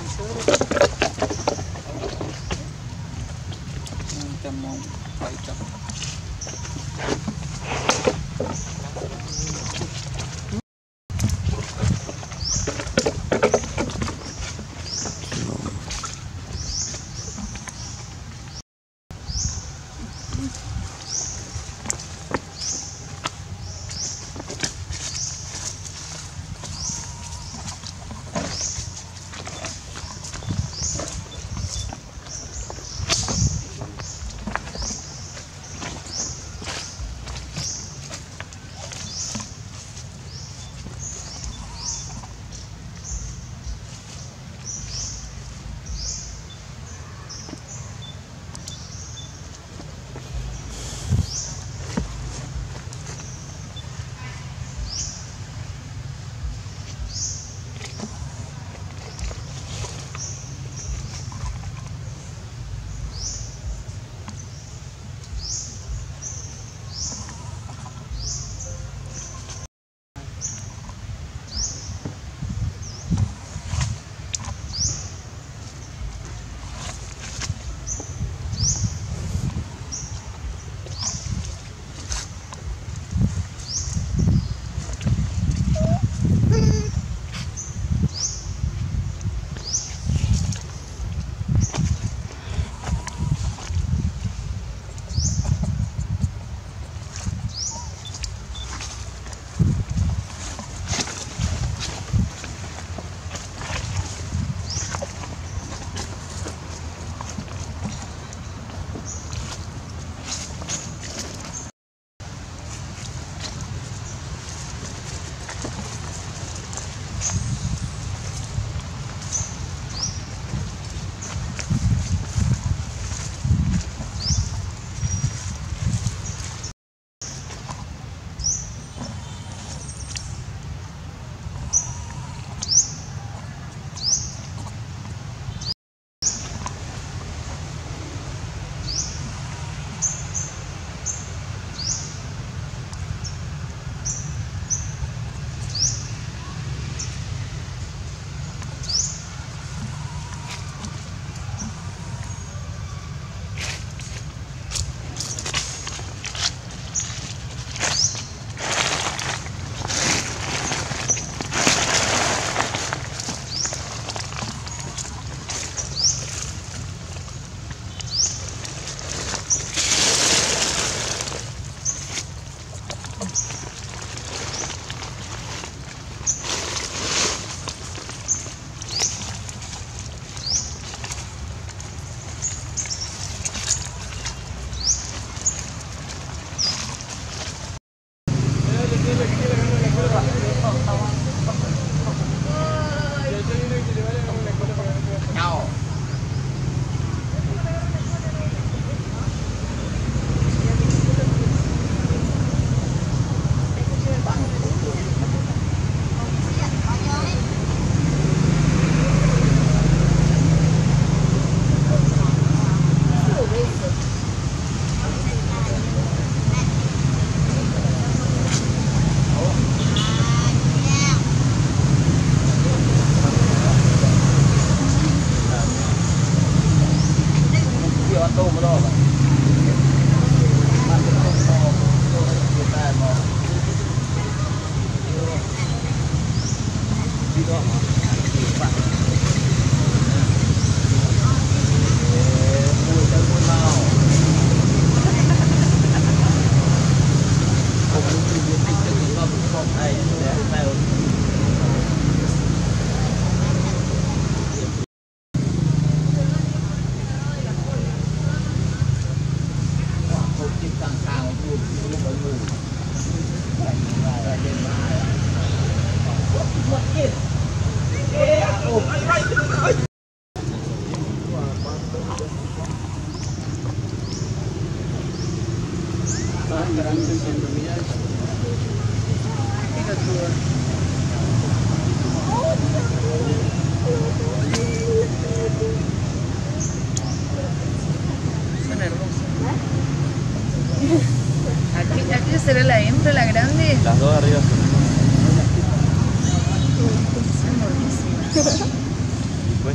Aquí será la hembra, la grande. Las dos arriba. Son buenísimas. Después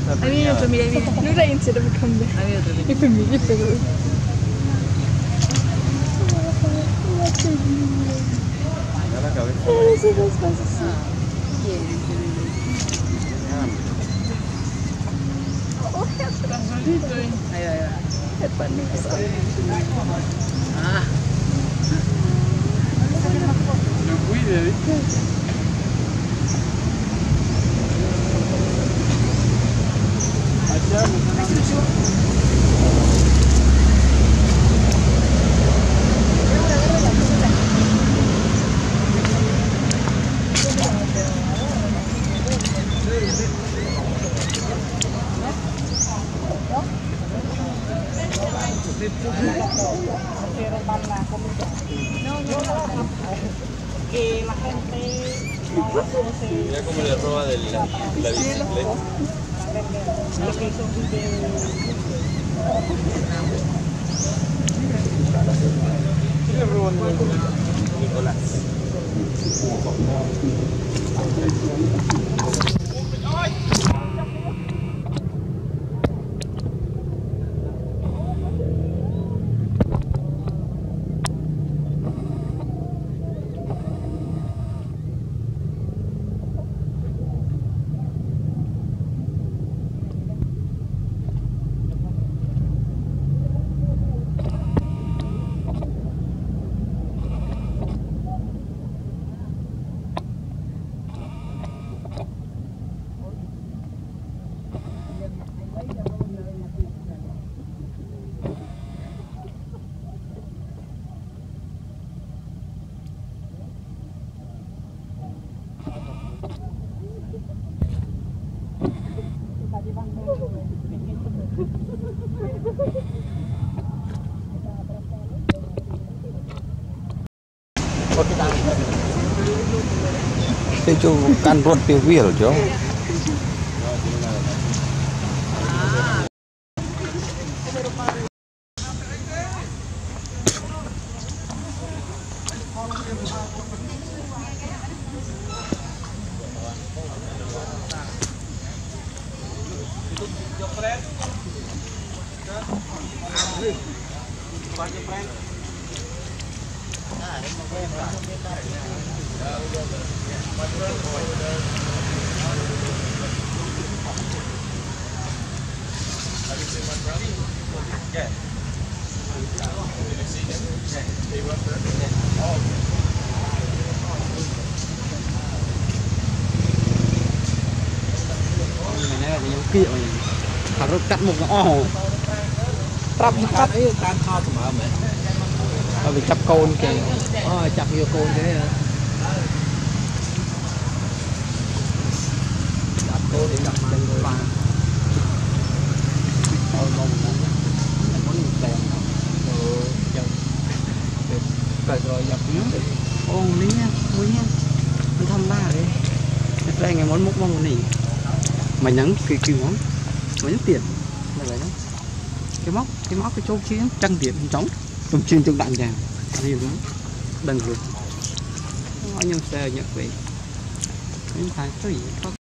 viene otro, mira, viene. Allora inizia dove cambia. Viene otro, E per me, per lui. La cabeza. Sì, sì. Ahí va. È pannoso. Ah. No cuide, ¿viste? Allá, Que la gente mira cómo le roba de la bicicleta. lo que hizo Le roban Nicolás. Thế chú can ruột tiêu viểu chứ. Kiểu thằng nó cắt một nó trap ấy tan thao thì mà mày bị chắp côn kìa chắp vô côn thế hả chắp côn thì chắp chân rồi mà mong muốn đèn cởi rồi dập ô lý nha vui nha mình thăm ba đi đây ngày món múc mong này mày nhắn cái món mày nhắn tiền là vậy đó cái móc cái chỗ chiến trăng tiền trống trong chuyên trong đạn vàng nhiều lắm đừng rồi anh em xe nhận về những cái gì